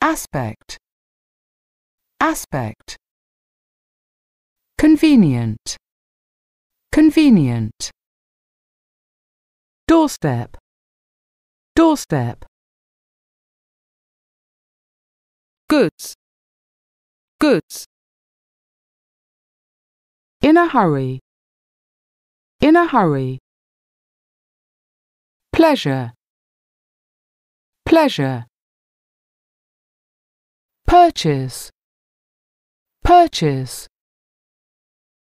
aspect, aspect. Convenient, convenient. Doorstep, doorstep. Goods, goods. In a hurry, in a hurry. Pleasure, pleasure. Purchase, purchase.